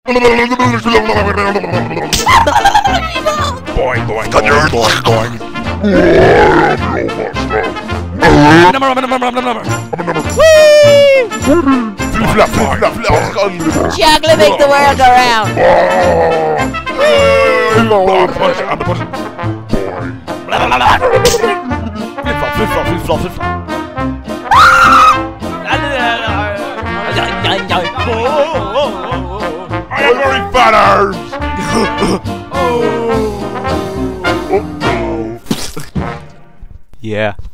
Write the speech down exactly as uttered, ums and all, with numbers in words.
Boing, boing, boing, boing, boing. Flip, flip, flip, flip. Chocolate make the world go round. Push, I'm the push. Flip flop, flip flop, flip flop, flip flop. I have very fat arms. Oh. Oh. Yeah.